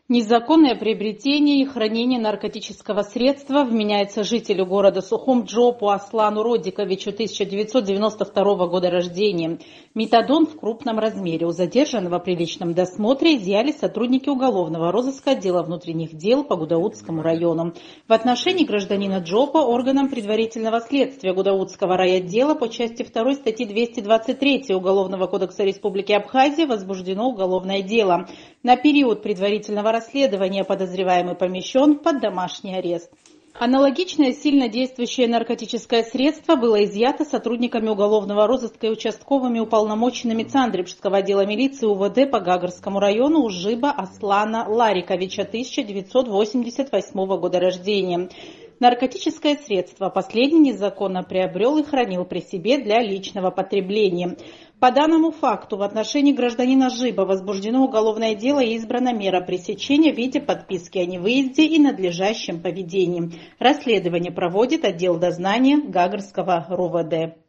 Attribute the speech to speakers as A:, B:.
A: Незаконное приобретение и хранение наркотического средства вменяется жителю города Сухум-Джопу Аслану Родиковичу, 1992 года рождения. Метадон в крупном размере. У задержанного при личном досмотре изъяли сотрудники уголовного розыска отдела внутренних дел по Гудаутскому району. В отношении гражданина Джопа органам предварительного следствия Гудаутского райотдела по части 2 статьи 223 Уголовного кодекса Республики Абхазия возбуждено уголовное дело. На период предварительного расследования подозреваемый помещен под домашний арест. Аналогичное сильно действующее наркотическое средство было изъято сотрудниками уголовного розыска и участковыми уполномоченными Цандрипского отдела милиции УВД по Гагарскому району у Жиба Аслана Лариковича, 1988 года рождения. Наркотическое средство последний незаконно приобрел и хранил при себе для личного потребления. По данному факту в отношении гражданина Жиба возбуждено уголовное дело и избрана мера пресечения в виде подписки о невыезде и надлежащем поведении. Расследование проводит отдел дознания Гагарского РУВД.